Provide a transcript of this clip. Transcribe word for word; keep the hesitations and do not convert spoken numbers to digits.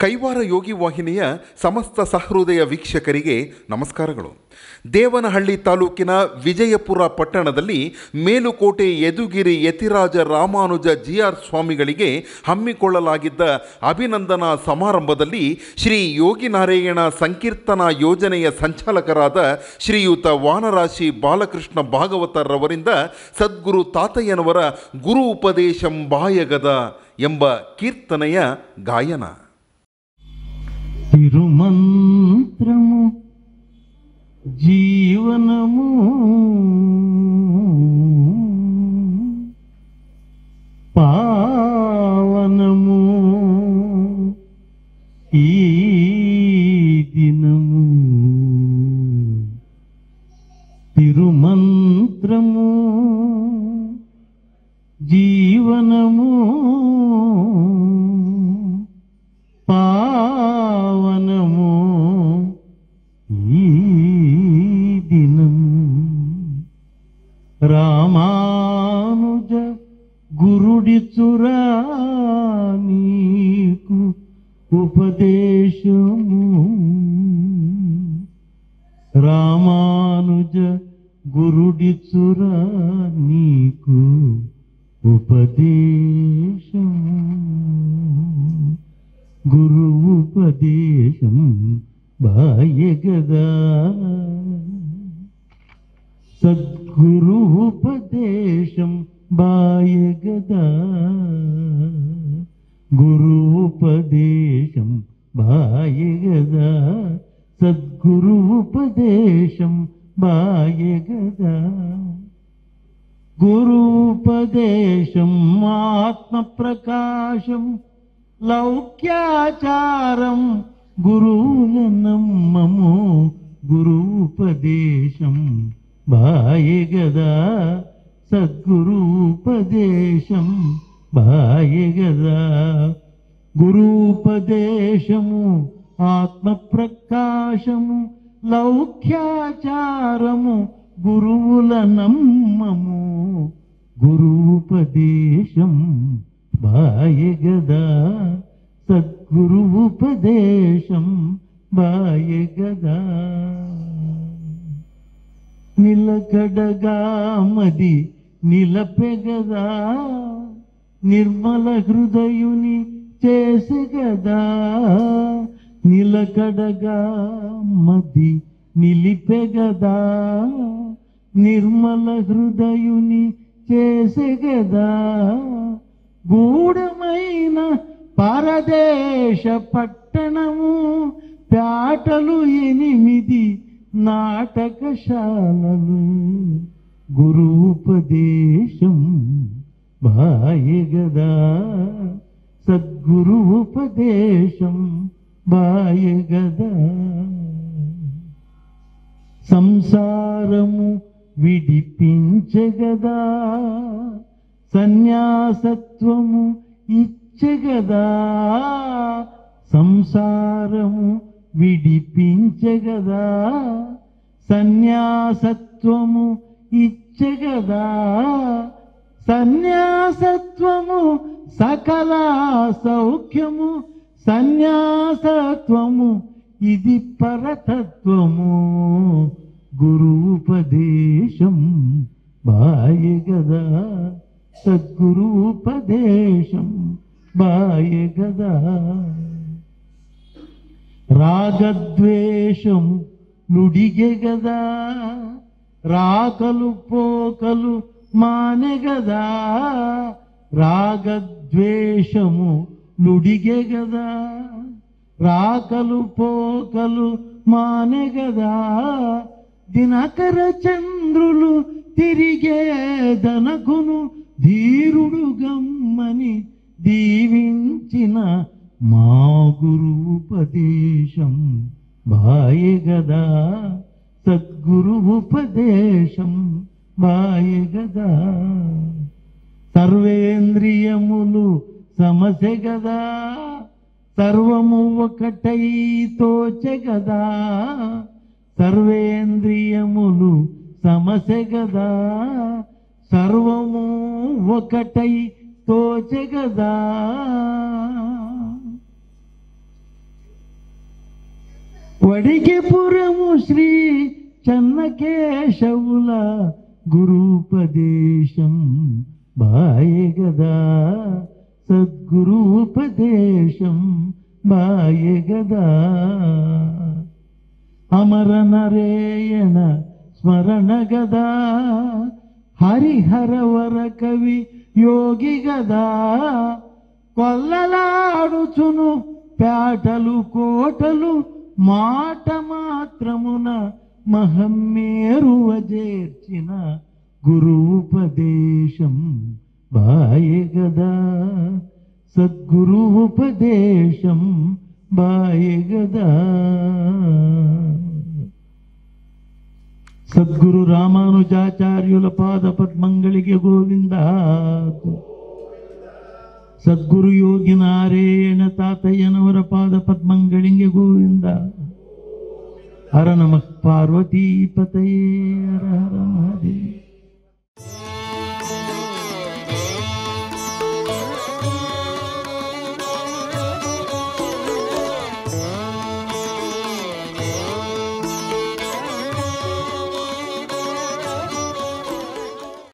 ಕೈವಾರ ಯೋಗಿ ವಾಹಿನಿಯ ಸಮಸ್ತ ಸಹೃದಯ ವೀಕ್ಷಕರಿಗೆ ನಮಸ್ಕಾರಗಳು. ದೇವನಹಳ್ಳಿ ತಾಲೂಕಿನ ವಿಜಯಪುರ ಪಟ್ಟಣದಲ್ಲಿ ಮೇಲುಕೋಟೆ ಯದುಗಿರಿ ಯತಿರಾಜ ರಾಮಾನುಜ ಜಿ ಆರ್ ಸ್ವಾಮಿಗಳಿಗೆ ಹಮ್ಮಿಕೊಳ್ಳಲಾಗಿದ್ದ ಅಭಿನಂದನಾ ಸಮಾರಂಭದಲ್ಲಿ ಶ್ರೀ ಯೋಗಿನಾರಾಯಣ ಸಂಕೀರ್ತನಾ ಯೋಜನೆಯ ಸಂಚಾಲಕರಾದ ಶ್ರೀಯುತ ವಾನರಾಶಿ ಬಾಲಕೃಷ್ಣ ಭಾಗವತರವರಿಂದ ಸದ್ಗುರು ತಾತಯ್ಯನವರ ಗುರು ಉಪದೇಶಂ ಬಾಯಗದ ಎಂಬ ಕೀರ್ತನೆಯ ಗಾಯನ. తిరుమంత్రము జీవనము పావనము ఈ దినము. తిరుమంత్రము జీవనము పావనము ఈ దినము. రామానుజ గురుడిచురా నీకు ఉపదేశము. రామానుజ గురుడిచురా నీకు ఉపదేశము. గురు ఉపదేశం బాయగదా, సద్గురు ఉపదేశం బాయగదా. గురు ఉపదేశం బాయగదా, సద్గురు ఉపదేశం బాయగదా. గురు ఉపదేశం ఆత్మ ప్రకాశం లౌక్యాచారం గురువుల నమ్మము. గురూపదేశం బాయగదా, సద్గురూపదేశం బాయగదా. గురూపదేశము ఆత్మ ప్రకాశము లౌక్యాచారము గురువుల నమ్మము. గురూపదేశం బాయగదా, సద్గురు ఉపదేశం బాయగదా. నిలకడగా మది నిలపెగదా, నిర్మల హృదయుని చేసెగదా. నిలకడగా మది నిలిపెగదా, నిర్మల హృదయుని చేసెగదా. గూఢమైన పరదేశ పట్టణము పేటలు ఎనిమిది నాటకశాలలు. గురూపదేశం బాయగదా, సద్గురు ఉపదేశం బాయగదా. సంసారము విడిపించగదా, సన్యాసత్వము ఇచ్చగదా. సంసారము విడిపించగదా, సన్యాసత్వము ఇచ్చగదా. సన్యాసత్వము సకల సౌఖ్యము, సన్యాసత్వము ఇది పరతత్వము. గురూపదేశం బాయగదా, సద్గురూపదేశం బాయగదా. రాగద్వేషము నుడిగెగదా, రాకలు పోకలు మానెగదా. రాగద్వేషము నుడిగెగదా, రాకలు పోకలు మానెగదా. దినకర చంద్రులు తిరిగేదనకును ధీరుడు గమ్మని దీవించిన మా గురూపదేశం బాయగదా, సద్గురు ఉపదేశం బాయగదా. సర్వేంద్రియములు సమసెగదా, సర్వము ఒకటై తోచెగదా. సర్వేంద్రియములు సమసెగదా, సర్వము ఒకటై తోచెగదా. వడికిపురము శ్రీ చెన్నకేశవుల గురూపదేశం బాయగదా, సద్గురూపదేశం బాయగదా. అమర నరేయణ స్మరణ గదా, హరిహరవర కవి యోగి గదా. కొల్లలాడుచును పేటలు కోటలు మాట మాత్రమున మహమ్మేరువ చేర్చిన గురూపదేశం బాయగదా, సద్గురూపదేశం బాయగదా. సద్గురు రామానుజాచార్యుల పాద పద్మంಗಳಿಗೆ ಗೋವಿಂದ. ಸದ್ಗುರು ಯೋಗಿ ನಾರಾಯಣ ತಾತಯ್ಯನವರ ಪಾದ ಪದ್ಮಗಳಿಗೆ ಗೋವಿಂದ. ಹರ ನಮಃ ಪಾರ್ವತೀಪತಯೇ ಹರ ಹರ ಮಹಾದೇವ.